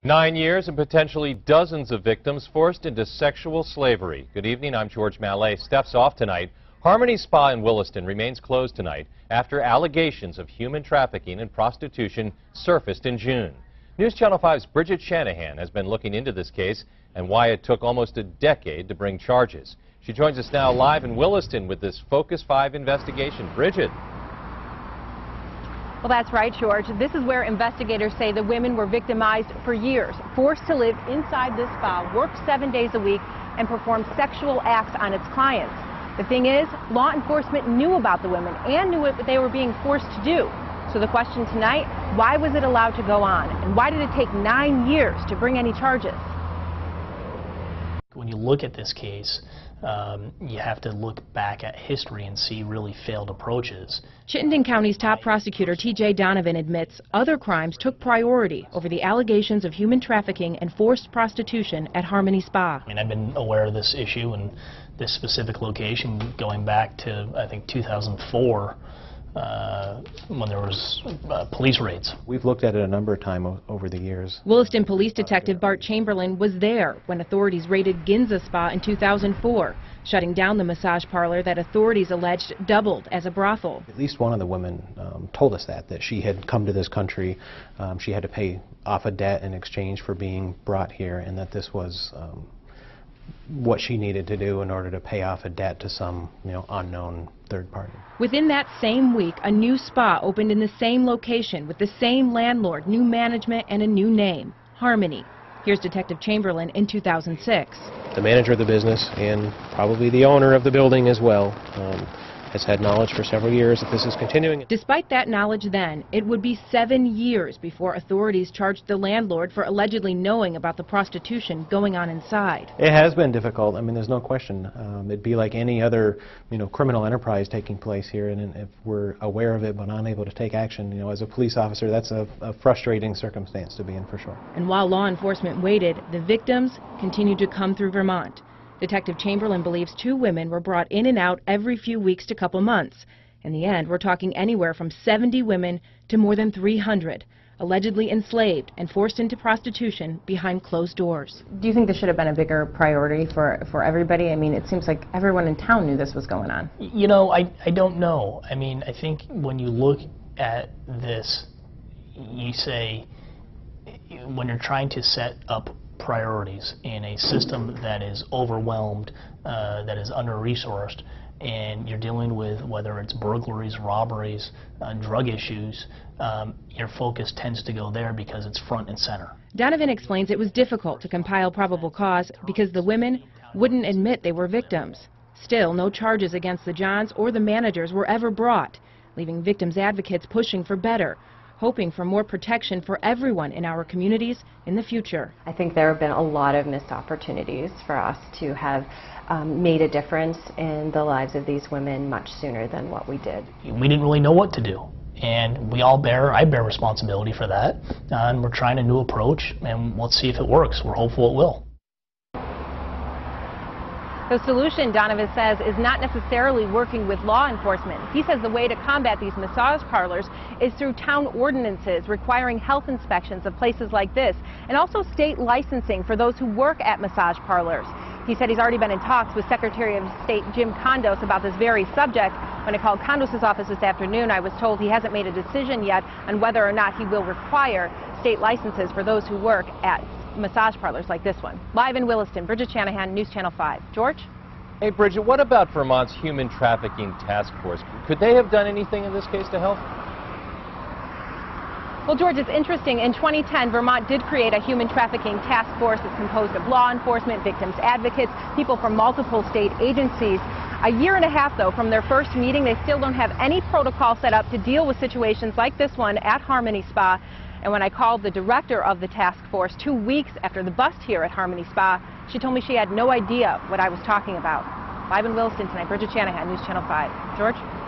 9 years and potentially dozens of victims forced into sexual slavery. Good evening, I'm George Mallet. Steph's off tonight. Harmony Spa in Williston remains closed tonight after allegations of human trafficking and prostitution surfaced in June. News Channel 5's Bridget Shanahan has been looking into this case and why it took almost a decade to bring charges. She joins us now live in Williston with this Focus 5 investigation. Bridget. Well, that's right, George. This is where investigators say the women were victimized for years, forced to live inside this spa, work 7 days a week, and perform sexual acts on its clients. The thing is, law enforcement knew about the women and knew what they were being forced to do. So the question tonight, why was it allowed to go on? And why did it take 9 years to bring any charges? When you look at this case, you have to look back at history and see really failed approaches. Chittenden County's top prosecutor, T.J. Donovan, admits other crimes took priority over the allegations of human trafficking and forced prostitution at Harmony Spa. I mean, I've been aware of this issue and this specific location going back to, I think, 2004. When there was police raids. We've looked at it a number of times over the years. Williston Police Detective Bart Chamberlain was there when authorities raided Ginza Spa in 2004, shutting down the massage parlor that authorities alleged doubled as a brothel. At least one of the women told us that she had come to this country, she had to pay off a debt in exchange for being brought here, and that this was what she needed to do in order to pay off a debt to some, unknown third party. Within that same week, a new spa opened in the same location with the same landlord, new management, and a new name, Harmony. Here's Detective Chamberlain in 2006. The manager of the business and probably the owner of the building as well has had knowledge for several years that this is continuing. Despite that knowledge then, it would be 7 years before authorities charged the landlord for allegedly knowing about the prostitution going on inside. It has been difficult. I mean, there's no question. It'd be like any other, criminal enterprise taking place here, and if we're aware of it but unable to take action, as a police officer, that's a frustrating circumstance to be in for sure. And while law enforcement waited, the victims continued to come through Vermont. Detective Chamberlain believes 2 women were brought in and out every few weeks to couple months. In the end, we're talking anywhere from 70 women to more than 300, allegedly enslaved and forced into prostitution behind closed doors. Do you think this should have been a bigger priority for everybody? I mean, it seems like everyone in town knew this was going on. I don't know. I mean, I think when you look at this, you say, when you're trying to set up priorities in a system that is overwhelmed, that is under-resourced, and you're dealing with whether it's burglaries, robberies, drug issues, your focus tends to go there because it's front and center. Donovan explains it was difficult to compile probable cause because the women wouldn't admit they were victims. Still, no charges against the Johns or the managers were ever brought, leaving victims advocates pushing for better, hoping for more protection for everyone in our communities in the future. I think there have been a lot of missed opportunities for us to have made a difference in the lives of these women much sooner than what we did. We didn't really know what to do, and I bear responsibility for that, and we're trying a new approach, and let's see if it works. We're hopeful it will. The solution, Donovan says, is not necessarily working with law enforcement. He says the way to combat these massage parlors is through town ordinances requiring health inspections of places like this, and also state licensing for those who work at massage parlors. He said he's already been in talks with Secretary of State Jim Kondos about this very subject. When I called Kondos' office this afternoon, I was told he hasn't made a decision yet on whether or not he will require state licenses for those who work at massage parlors like this one. Live in Williston, Bridget Shanahan, News Channel 5. George? Hey, Bridget, what about Vermont's Human Trafficking Task Force? Could they have done anything in this case to help? Well, George, it's interesting. In 2010, Vermont did create a human trafficking task force that's composed of law enforcement, victims advocates, people from multiple state agencies. A year and a half, though, from their first meeting, they still don't have any protocol set up to deal with situations like this one at Harmony Spa. And when I called the director of the task force 2 weeks after the bust here at Harmony Spa, she told me she had no idea what I was talking about. Live in Williston tonight, Bridget Shanahan, News Channel 5. George?